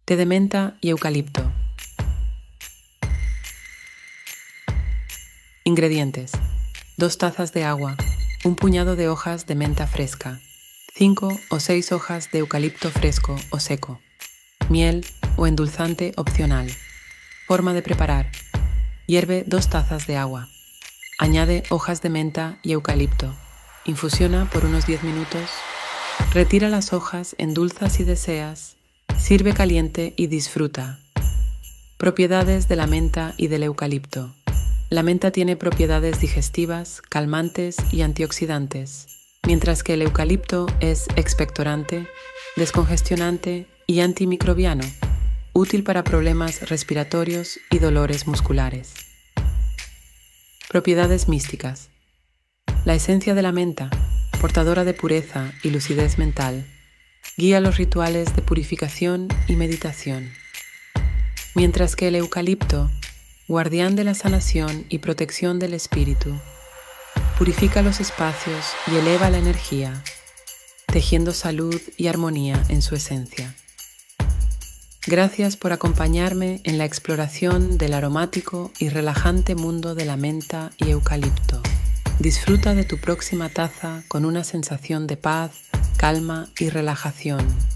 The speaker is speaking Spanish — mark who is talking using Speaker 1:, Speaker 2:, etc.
Speaker 1: Té de menta y eucalipto. Ingredientes: 2 tazas de agua, un puñado de hojas de menta fresca, 5 o 6 hojas de eucalipto fresco o seco, miel o endulzante opcional. Forma de preparar: hierve 2 tazas de agua. Añade hojas de menta y eucalipto. Infusiona por unos 10 minutos. Retira las hojas, endulza si deseas. Sirve caliente y disfruta. Propiedades de la menta y del eucalipto. La menta tiene propiedades digestivas, calmantes y antioxidantes, mientras que el eucalipto es expectorante, descongestionante y antimicrobiano, útil para problemas respiratorios y dolores musculares. Propiedades místicas. La esencia de la menta, portadora de pureza y lucidez mental, guía los rituales de purificación y meditación, mientras que el eucalipto, guardián de la sanación y protección del espíritu, purifica los espacios y eleva la energía, tejiendo salud y armonía en su esencia. Gracias por acompañarme en la exploración del aromático y relajante mundo de la menta y eucalipto. Disfruta de tu próxima taza con una sensación de paz, calma y relajación.